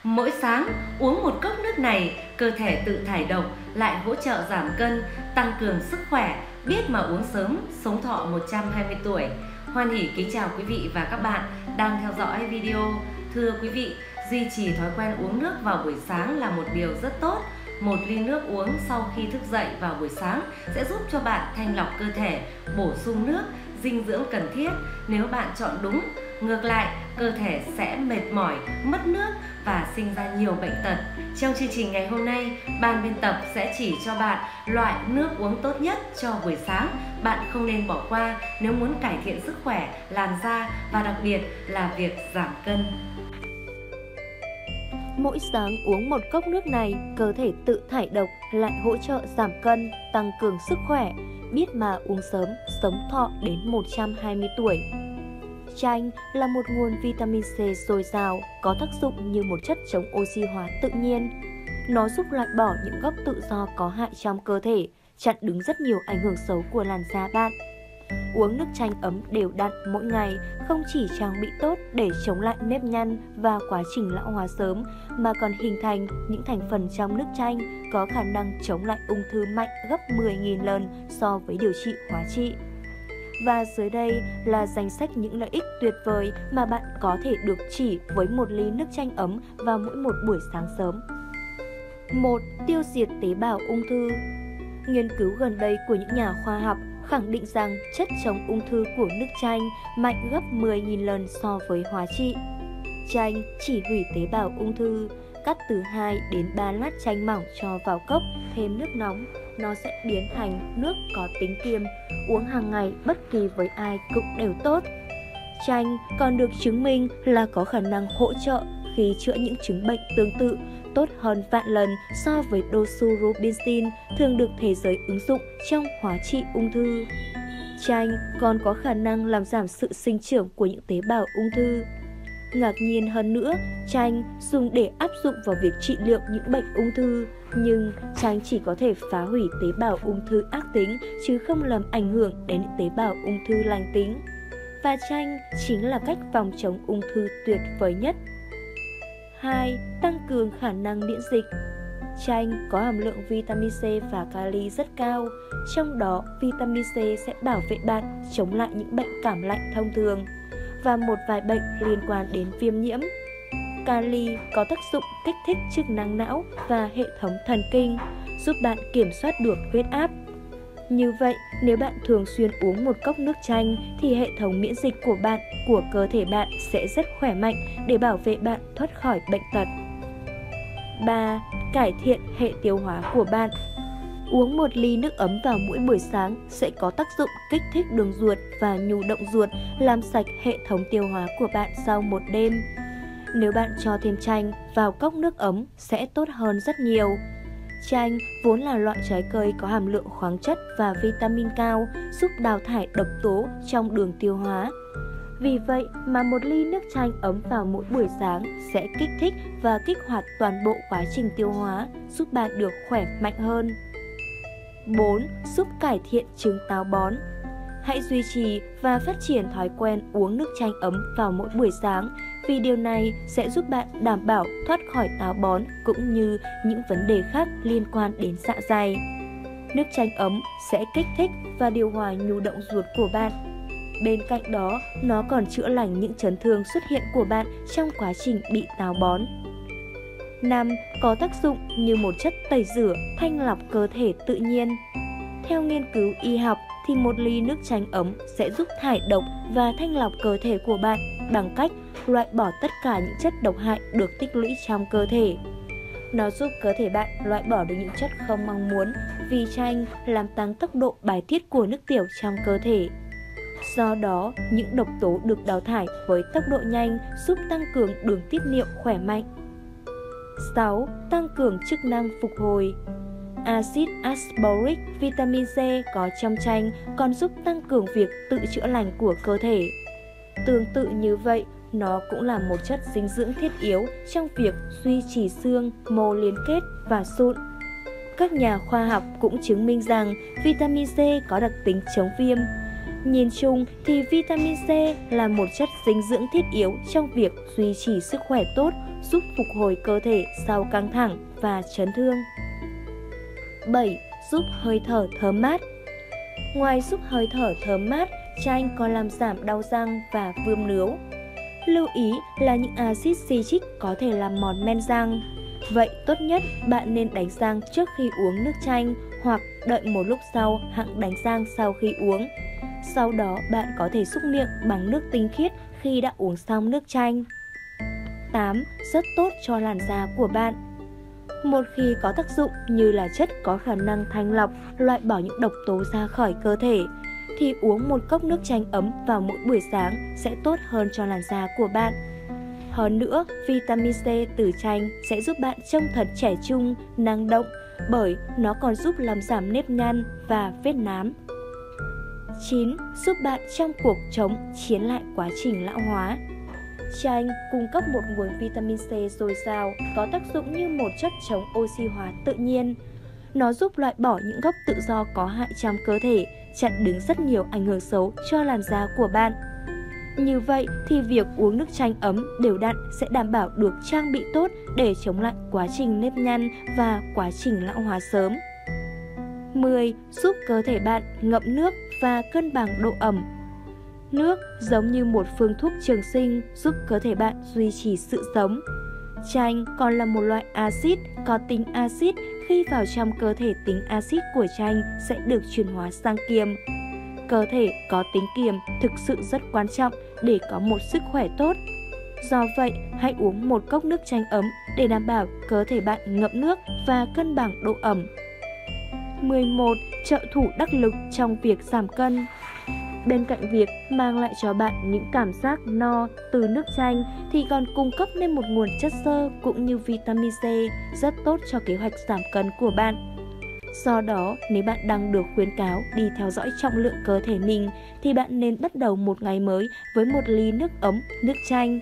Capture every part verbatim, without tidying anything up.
Mỗi sáng uống một cốc nước này, cơ thể tự thải độc, lại hỗ trợ giảm cân, tăng cường sức khỏe, biết mà uống sớm, sống thọ một trăm hai mươi tuổi. Hoan hỉ kính chào quý vị và các bạn đang theo dõi video. Thưa quý vị, duy trì thói quen uống nước vào buổi sáng là một điều rất tốt. Một ly nước uống sau khi thức dậy vào buổi sáng sẽ giúp cho bạn thanh lọc cơ thể, bổ sung nước, dinh dưỡng cần thiết nếu bạn chọn đúng. Ngược lại, cơ thể sẽ mệt mỏi, mất nước và sinh ra nhiều bệnh tật. Trong chương trình ngày hôm nay, ban biên tập sẽ chỉ cho bạn loại nước uống tốt nhất cho buổi sáng. Bạn không nên bỏ qua nếu muốn cải thiện sức khỏe, làn da và đặc biệt là việc giảm cân. Mỗi sáng uống một cốc nước này, cơ thể tự thải độc, lại hỗ trợ giảm cân, tăng cường sức khỏe. Biết mà uống sớm, sống thọ đến một trăm hai mươi tuổi. Chanh là một nguồn vitamin C dồi dào, có tác dụng như một chất chống oxy hóa tự nhiên. Nó giúp loại bỏ những gốc tự do có hại trong cơ thể, chặn đứng rất nhiều ảnh hưởng xấu của làn da bạn. Uống nước chanh ấm đều đặn mỗi ngày không chỉ trang bị tốt để chống lại nếp nhăn và quá trình lão hóa sớm, mà còn hình thành những thành phần trong nước chanh có khả năng chống lại ung thư mạnh gấp mười nghìn lần so với điều trị hóa trị. Và dưới đây là danh sách những lợi ích tuyệt vời mà bạn có thể được chỉ với một ly nước chanh ấm vào mỗi một buổi sáng sớm. một. Tiêu diệt tế bào ung thư. Nghiên cứu gần đây của những nhà khoa học khẳng định rằng chất chống ung thư của nước chanh mạnh gấp mười nghìn lần so với hóa trị. Chanh chỉ hủy tế bào ung thư. Cắt từ hai đến ba lát chanh mỏng cho vào cốc, thêm nước nóng, nó sẽ biến thành nước có tính kiềm. Uống hàng ngày bất kỳ với ai cũng đều tốt. Chanh còn được chứng minh là có khả năng hỗ trợ khi chữa những chứng bệnh tương tự, tốt hơn vạn lần so với doxorubicin thường được thế giới ứng dụng trong hóa trị ung thư. Chanh còn có khả năng làm giảm sự sinh trưởng của những tế bào ung thư. Ngạc nhiên hơn nữa, chanh dùng để áp dụng vào việc trị liệu những bệnh ung thư, nhưng chanh chỉ có thể phá hủy tế bào ung thư ác tính chứ không làm ảnh hưởng đến những tế bào ung thư lành tính. Và chanh chính là cách phòng chống ung thư tuyệt vời nhất. hai. Tăng cường khả năng miễn dịch. Chanh có hàm lượng vitamin C và kali rất cao, trong đó vitamin C sẽ bảo vệ bạn chống lại những bệnh cảm lạnh thông thường và một vài bệnh liên quan đến viêm nhiễm. Kali có tác dụng kích thích chức năng não và hệ thống thần kinh, giúp bạn kiểm soát được huyết áp. Như vậy, nếu bạn thường xuyên uống một cốc nước chanh thì hệ thống miễn dịch của bạn, của cơ thể bạn sẽ rất khỏe mạnh để bảo vệ bạn thoát khỏi bệnh tật. ba. Cải thiện hệ tiêu hóa của bạn. Uống một ly nước ấm vào mỗi buổi sáng sẽ có tác dụng kích thích đường ruột và nhu động ruột, làm sạch hệ thống tiêu hóa của bạn sau một đêm. Nếu bạn cho thêm chanh vào cốc nước ấm sẽ tốt hơn rất nhiều. Chanh vốn là loại trái cây có hàm lượng khoáng chất và vitamin cao, giúp đào thải độc tố trong đường tiêu hóa. Vì vậy mà một ly nước chanh ấm vào mỗi buổi sáng sẽ kích thích và kích hoạt toàn bộ quá trình tiêu hóa, giúp bạn được khỏe mạnh hơn. bốn. Giúp cải thiện chứng táo bón. Hãy duy trì và phát triển thói quen uống nước chanh ấm vào mỗi buổi sáng, vì điều này sẽ giúp bạn đảm bảo thoát khỏi táo bón cũng như những vấn đề khác liên quan đến dạ dày. Nước chanh ấm sẽ kích thích và điều hòa nhu động ruột của bạn. Bên cạnh đó, nó còn chữa lành những chấn thương xuất hiện của bạn trong quá trình bị táo bón. năm. Có tác dụng như một chất tẩy rửa, thanh lọc cơ thể tự nhiên. Theo nghiên cứu y học thì một ly nước chanh ấm sẽ giúp thải độc và thanh lọc cơ thể của bạn bằng cách loại bỏ tất cả những chất độc hại được tích lũy trong cơ thể. Nó giúp cơ thể bạn loại bỏ được những chất không mong muốn, vì chanh làm tăng tốc độ bài tiết của nước tiểu trong cơ thể. Do đó, những độc tố được đào thải với tốc độ nhanh, giúp tăng cường đường tiết niệu khỏe mạnh. sáu. Tăng cường chức năng phục hồi. Axit ascorbic, vitamin C có trong chanh còn giúp tăng cường việc tự chữa lành của cơ thể. Tương tự như vậy, nó cũng là một chất dinh dưỡng thiết yếu trong việc duy trì xương, mô liên kết và sụn. Các nhà khoa học cũng chứng minh rằng vitamin C có đặc tính chống viêm. Nhìn chung thì vitamin C là một chất dinh dưỡng thiết yếu trong việc duy trì sức khỏe tốt, giúp phục hồi cơ thể sau căng thẳng và chấn thương. bảy. Giúp hơi thở thơm mát. Ngoài giúp hơi thở thơm mát, chanh còn làm giảm đau răng và vương nướu. Lưu ý là những axit citric có thể làm mòn men răng. Vậy tốt nhất bạn nên đánh răng trước khi uống nước chanh hoặc đợi một lúc sau hẵng đánh răng sau khi uống. Sau đó bạn có thể súc miệng bằng nước tinh khiết khi đã uống xong nước chanh. tám. Rất tốt cho làn da của bạn. Một khi có tác dụng như là chất có khả năng thanh lọc, loại bỏ những độc tố ra khỏi cơ thể, thì uống một cốc nước chanh ấm vào mỗi buổi sáng sẽ tốt hơn cho làn da của bạn. Hơn nữa, vitamin C từ chanh sẽ giúp bạn trông thật trẻ trung, năng động, bởi nó còn giúp làm giảm nếp nhăn và vết nám. chín. Giúp bạn trong cuộc chống chiến lại quá trình lão hóa. Chanh cung cấp một nguồn vitamin C dồi dào, có tác dụng như một chất chống oxy hóa tự nhiên. Nó giúp loại bỏ những gốc tự do có hại trong cơ thể, chặn đứng rất nhiều ảnh hưởng xấu cho làn da của bạn. Như vậy thì việc uống nước chanh ấm đều đặn sẽ đảm bảo được trang bị tốt để chống lại quá trình nếp nhăn và quá trình lão hóa sớm. mười. Giúp cơ thể bạn ngậm nước và cân bằng độ ẩm. Nước giống như một phương thuốc trường sinh giúp cơ thể bạn duy trì sự sống. Chanh còn là một loại axit có tính axit, khi vào trong cơ thể tính axit của chanh sẽ được chuyển hóa sang kiềm. Cơ thể có tính kiềm thực sự rất quan trọng để có một sức khỏe tốt. Do vậy, hãy uống một cốc nước chanh ấm để đảm bảo cơ thể bạn ngậm nước và cân bằng độ ẩm. mười một. Trợ thủ đắc lực trong việc giảm cân. Bên cạnh việc mang lại cho bạn những cảm giác no từ nước chanh thì còn cung cấp nên một nguồn chất xơ cũng như vitamin C rất tốt cho kế hoạch giảm cân của bạn. Do đó, nếu bạn đang được khuyến cáo đi theo dõi trọng lượng cơ thể mình thì bạn nên bắt đầu một ngày mới với một ly nước ấm, nước chanh.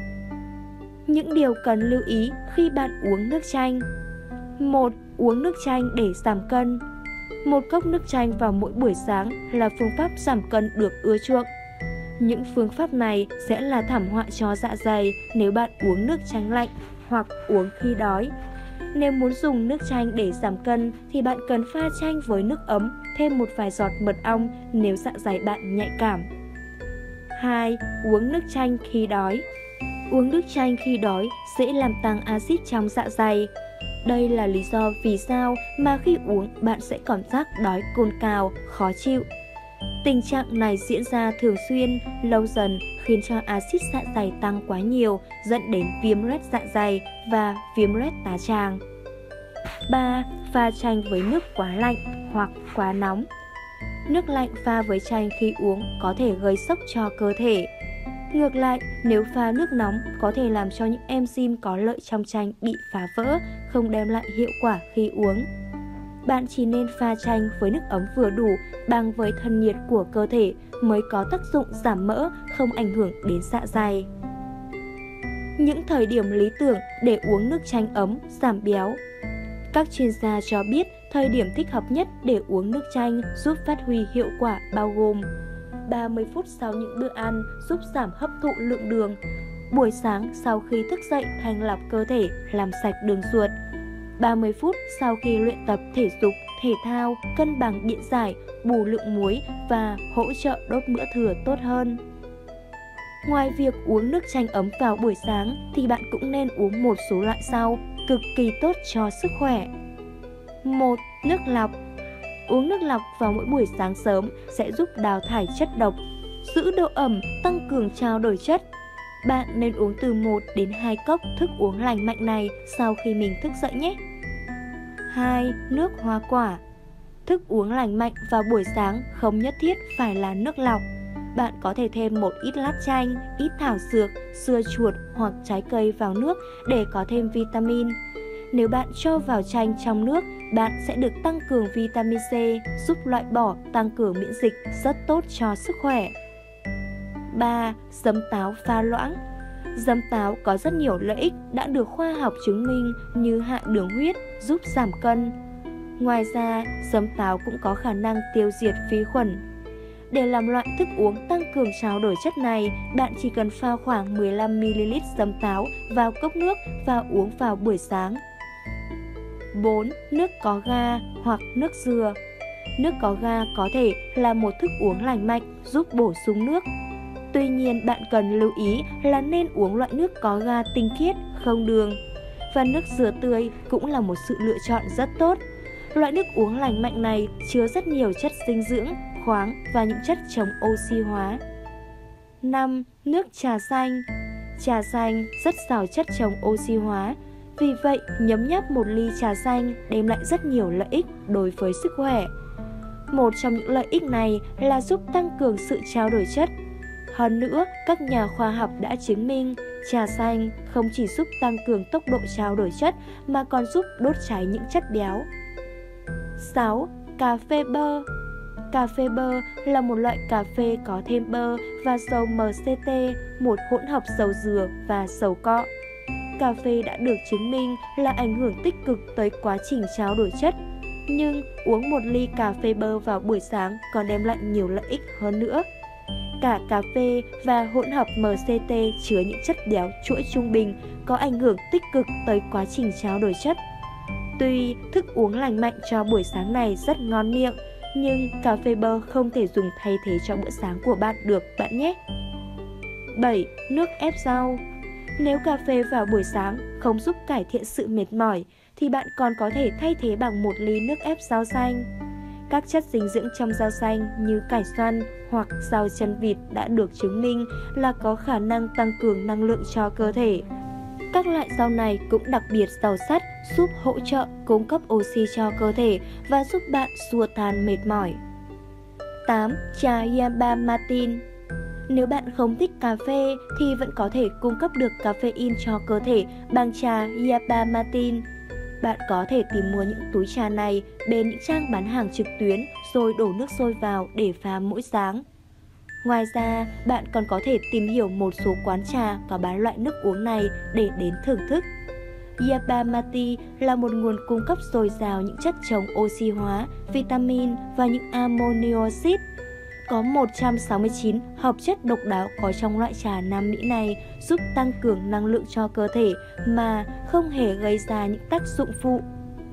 Những điều cần lưu ý khi bạn uống nước chanh. một. Uống nước chanh để giảm cân. Một cốc nước chanh vào mỗi buổi sáng là phương pháp giảm cân được ưa chuộng. Những phương pháp này sẽ là thảm họa cho dạ dày nếu bạn uống nước chanh lạnh hoặc uống khi đói. Nếu muốn dùng nước chanh để giảm cân thì bạn cần pha chanh với nước ấm, thêm một vài giọt mật ong nếu dạ dày bạn nhạy cảm. hai. Uống nước chanh khi đói. Uống nước chanh khi đói sẽ làm tăng axit trong dạ dày. Đây là lý do vì sao mà khi uống bạn sẽ cảm giác đói cồn cào, khó chịu. Tình trạng này diễn ra thường xuyên, lâu dần khiến cho axit dạ dày tăng quá nhiều, dẫn đến viêm loét dạ dày và viêm loét tá tràng. ba. Pha chanh với nước quá lạnh hoặc quá nóng. Nước lạnh pha với chanh khi uống có thể gây sốc cho cơ thể. Ngược lại, nếu pha nước nóng có thể làm cho những enzyme có lợi trong chanh bị phá vỡ, không đem lại hiệu quả khi uống. Bạn chỉ nên pha chanh với nước ấm vừa đủ, bằng với thân nhiệt của cơ thể mới có tác dụng giảm mỡ, không ảnh hưởng đến dạ dày. Những thời điểm lý tưởng để uống nước chanh ấm giảm béo. Các chuyên gia cho biết thời điểm thích hợp nhất để uống nước chanh giúp phát huy hiệu quả bao gồm ba mươi phút sau những bữa ăn giúp giảm hấp thụ lượng đường, buổi sáng sau khi thức dậy thanh lọc cơ thể làm sạch đường ruột, ba mươi phút sau khi luyện tập thể dục, thể thao, cân bằng điện giải, bù lượng muối và hỗ trợ đốt mỡ thừa tốt hơn. Ngoài việc uống nước chanh ấm vào buổi sáng thì bạn cũng nên uống một số loại sau, cực kỳ tốt cho sức khỏe. một. Nước lọc. Uống nước lọc vào mỗi buổi sáng sớm sẽ giúp đào thải chất độc, giữ độ ẩm, tăng cường trao đổi chất. Bạn nên uống từ một đến hai cốc thức uống lành mạnh này sau khi mình thức dậy nhé. hai. Nước hoa quả. Thức uống lành mạnh vào buổi sáng không nhất thiết phải là nước lọc. Bạn có thể thêm một ít lát chanh, ít thảo dược, sưa chuột hoặc trái cây vào nước để có thêm vitamin. Nếu bạn cho vào chanh trong nước, bạn sẽ được tăng cường vitamin C, giúp loại bỏ, tăng cường miễn dịch, rất tốt cho sức khỏe. ba. Giấm táo pha loãng. Giấm táo có rất nhiều lợi ích đã được khoa học chứng minh như hạ đường huyết, giúp giảm cân. Ngoài ra, giấm táo cũng có khả năng tiêu diệt vi khuẩn. Để làm loại thức uống tăng cường trao đổi chất này, bạn chỉ cần pha khoảng mười lăm mi li lít giấm táo vào cốc nước và uống vào buổi sáng. bốn. Nước có ga hoặc nước dừa. Nước có ga có thể là một thức uống lành mạnh giúp bổ sung nước. Tuy nhiên, bạn cần lưu ý là nên uống loại nước có ga tinh khiết, không đường. Và nước dừa tươi cũng là một sự lựa chọn rất tốt. Loại nước uống lành mạnh này chứa rất nhiều chất dinh dưỡng, khoáng và những chất chống oxy hóa. năm. Nước trà xanh. Trà xanh rất giàu chất chống oxy hóa. Vì vậy, nhấm nháp một ly trà xanh đem lại rất nhiều lợi ích đối với sức khỏe. Một trong những lợi ích này là giúp tăng cường sự trao đổi chất. Hơn nữa, các nhà khoa học đã chứng minh trà xanh không chỉ giúp tăng cường tốc độ trao đổi chất mà còn giúp đốt cháy những chất béo. sáu. Cà phê bơ. Cà phê bơ là một loại cà phê có thêm bơ và dầu em xê tê, một hỗn hợp dầu dừa và dầu cọ. Cà phê đã được chứng minh là ảnh hưởng tích cực tới quá trình trao đổi chất. Nhưng uống một ly cà phê bơ vào buổi sáng còn đem lại nhiều lợi ích hơn nữa. Cả cà phê và hỗn hợp em xê tê chứa những chất béo chuỗi trung bình có ảnh hưởng tích cực tới quá trình trao đổi chất. Tuy thức uống lành mạnh cho buổi sáng này rất ngon miệng, nhưng cà phê bơ không thể dùng thay thế cho bữa sáng của bạn được bạn nhé. bảy. Nước ép rau. Nếu cà phê vào buổi sáng không giúp cải thiện sự mệt mỏi, thì bạn còn có thể thay thế bằng một ly nước ép rau xanh. Các chất dinh dưỡng trong rau xanh như cải xoăn hoặc rau chân vịt đã được chứng minh là có khả năng tăng cường năng lượng cho cơ thể. Các loại rau này cũng đặc biệt giàu sắt, giúp hỗ trợ cung cấp oxy cho cơ thể và giúp bạn xua tan mệt mỏi. tám. Trà yerba mate. Nếu bạn không thích cà phê thì vẫn có thể cung cấp được caffeine cho cơ thể bằng trà yerba mate. Bạn có thể tìm mua những túi trà này bên những trang bán hàng trực tuyến rồi đổ nước sôi vào để pha mỗi sáng. Ngoài ra, bạn còn có thể tìm hiểu một số quán trà có bán loại nước uống này để đến thưởng thức. Yerba mate là một nguồn cung cấp dồi dào những chất chống oxy hóa, vitamin và những amino acid. Có một trăm sáu mươi chín hợp chất độc đáo có trong loại trà Nam Mỹ này giúp tăng cường năng lượng cho cơ thể mà không hề gây ra những tác dụng phụ.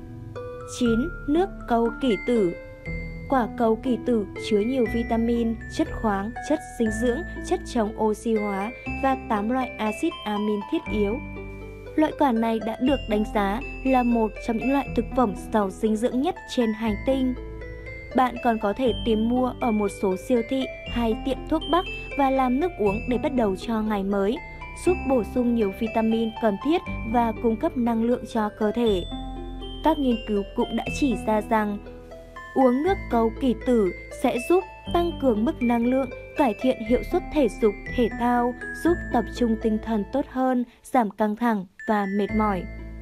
chín. Nước cau kỷ tử. Quả cau kỷ tử chứa nhiều vitamin, chất khoáng, chất dinh dưỡng, chất chống oxy hóa và tám loại axit amin thiết yếu. Loại quả này đã được đánh giá là một trong những loại thực phẩm giàu dinh dưỡng nhất trên hành tinh. Bạn còn có thể tìm mua ở một số siêu thị hay tiệm thuốc bắc và làm nước uống để bắt đầu cho ngày mới, giúp bổ sung nhiều vitamin cần thiết và cung cấp năng lượng cho cơ thể. Các nghiên cứu cũng đã chỉ ra rằng uống nước cau kỷ tử sẽ giúp tăng cường mức năng lượng, cải thiện hiệu suất thể dục, thể thao, giúp tập trung tinh thần tốt hơn, giảm căng thẳng và mệt mỏi.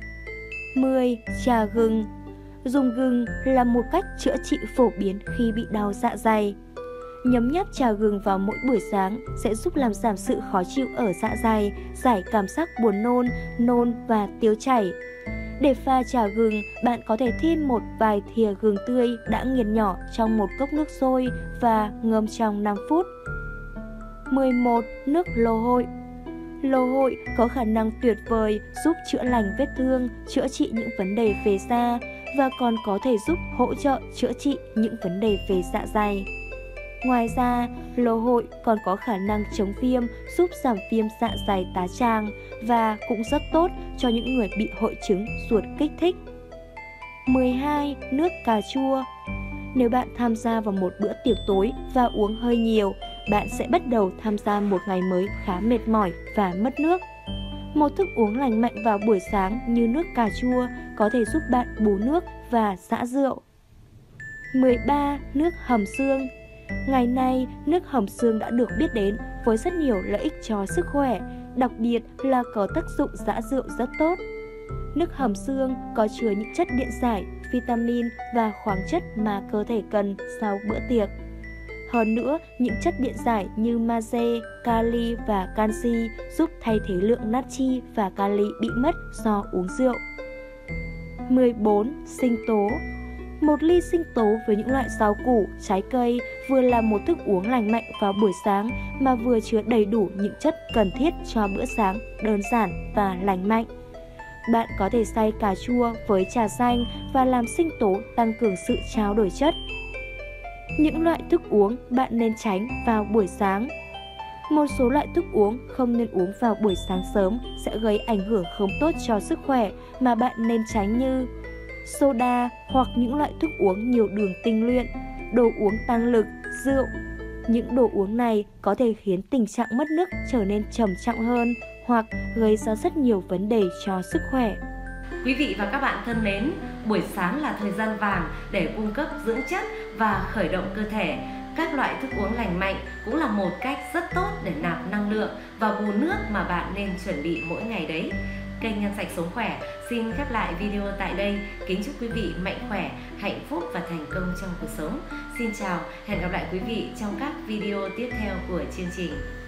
mười. Trà gừng. Dùng gừng là một cách chữa trị phổ biến khi bị đau dạ dày. Nhấm nháp trà gừng vào mỗi buổi sáng sẽ giúp làm giảm sự khó chịu ở dạ dày, giải cảm giác buồn nôn, nôn và tiêu chảy. Để pha trà gừng, bạn có thể thêm một vài thìa gừng tươi đã nghiền nhỏ trong một cốc nước sôi và ngâm trong năm phút. mười một. Nước lô hội. Lô hội có khả năng tuyệt vời giúp chữa lành vết thương, chữa trị những vấn đề về da và còn có thể giúp hỗ trợ chữa trị những vấn đề về dạ dày. Ngoài ra, lô hội còn có khả năng chống viêm, giúp giảm viêm dạ dày tá tràng và cũng rất tốt cho những người bị hội chứng ruột kích thích. mười hai. Nước cà chua. Nếu bạn tham gia vào một bữa tiệc tối và uống hơi nhiều, bạn sẽ bắt đầu tham gia một ngày mới khá mệt mỏi và mất nước. Một thức uống lành mạnh vào buổi sáng như nước cà chua có thể giúp bạn bù nước và xả rượu. mười ba. Nước hầm xương. Ngày nay, nước hầm xương đã được biết đến với rất nhiều lợi ích cho sức khỏe, đặc biệt là có tác dụng giã rượu rất tốt. Nước hầm xương có chứa những chất điện giải, vitamin và khoáng chất mà cơ thể cần sau bữa tiệc. Hơn nữa, những chất điện giải như magie, kali và canxi giúp thay thế lượng natri và kali bị mất do uống rượu. mười bốn. Sinh tố. Một ly sinh tố với những loại rau củ, trái cây vừa là một thức uống lành mạnh vào buổi sáng mà vừa chứa đầy đủ những chất cần thiết cho bữa sáng đơn giản và lành mạnh. Bạn có thể xay cà chua với trà xanh và làm sinh tố tăng cường sự trao đổi chất. Những loại thức uống bạn nên tránh vào buổi sáng. Một số loại thức uống không nên uống vào buổi sáng sớm sẽ gây ảnh hưởng không tốt cho sức khỏe mà bạn nên tránh như soda hoặc những loại thức uống nhiều đường tinh luyện, đồ uống tăng lực, rượu. Những đồ uống này có thể khiến tình trạng mất nước trở nên trầm trọng hơn hoặc gây ra rất nhiều vấn đề cho sức khỏe. Quý vị và các bạn thân mến, buổi sáng là thời gian vàng để cung cấp dưỡng chất và khởi động cơ thể. Các loại thức uống lành mạnh cũng là một cách rất tốt để nạp năng lượng và bù nước mà bạn nên chuẩn bị mỗi ngày đấy. Kênh Nhân Sạch Sống Khỏe xin khép lại video tại đây. Kính chúc quý vị mạnh khỏe, hạnh phúc và thành công trong cuộc sống. Xin chào, hẹn gặp lại quý vị trong các video tiếp theo của chương trình.